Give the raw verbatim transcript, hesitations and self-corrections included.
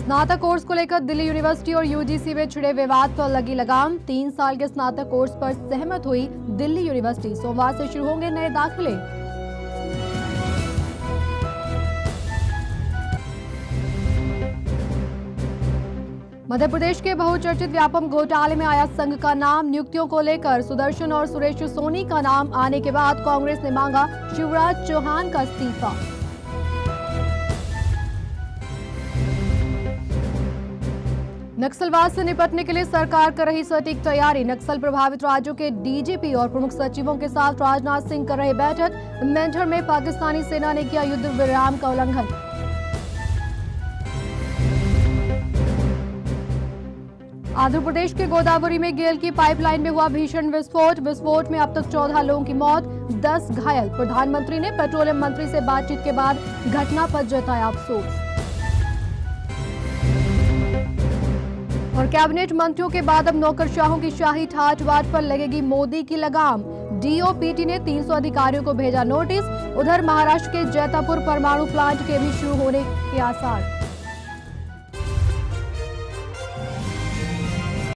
स्नातक कोर्स को लेकर दिल्ली यूनिवर्सिटी और यूजीसी में छिड़े विवाद पर लगी लगाम। तीन साल के स्नातक कोर्स पर सहमत हुई दिल्ली यूनिवर्सिटी। सोमवार से शुरू होंगे नए दाखिले। मध्य प्रदेश के बहुचर्चित व्यापम घोटाले में आया संघ का नाम। नियुक्तियों को लेकर सुदर्शन और सुरेश सोनी का नाम आने के बाद कांग्रेस ने मांगा शिवराज चौहान का इस्तीफा। नक्सलवाद से निपटने के लिए सरकार कर रही सटीक तैयारी। नक्सल प्रभावित राज्यों के डीजीपी और प्रमुख सचिवों के साथ राजनाथ सिंह कर रहे बैठक। मेंढर में पाकिस्तानी सेना ने किया युद्ध विराम का उल्लंघन। आंध्र प्रदेश के गोदावरी में गेल की पाइपलाइन में हुआ भीषण विस्फोट। विस्फोट में अब तक चौदह लोगों की मौत, दस घायल। प्रधानमंत्री ने पेट्रोलियम मंत्री से बातचीत के बाद घटना पर जताया अफसोस। और कैबिनेट मंत्रियों के बाद अब नौकरशाहों की शाही ठाट बाट पर लगेगी मोदी की लगाम। डीओपीटी ने तीन सौ अधिकारियों को भेजा नोटिस। उधर महाराष्ट्र के जैतापुर परमाणु प्लांट के भी शुरू होने के आसार।